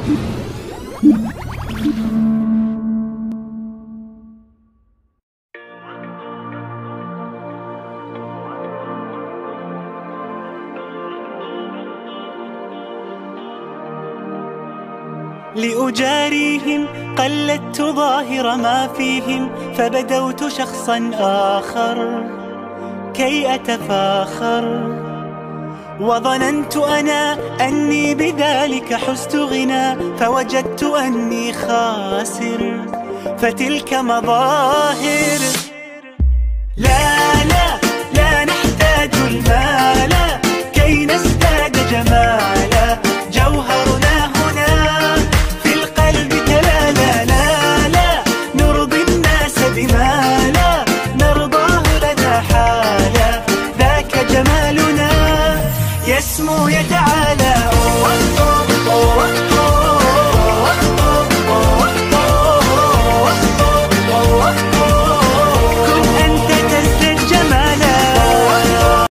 لأجاريهم قلدت ظاهر ما فيهم، فبدوت شخصا آخر كي أتفاخر، وظننت أنا أني بذلك حزت غنى، فوجدت أني خاسر، فتلك مظاهر. لا لا لا نحتاج المال كي نزداد جمالا،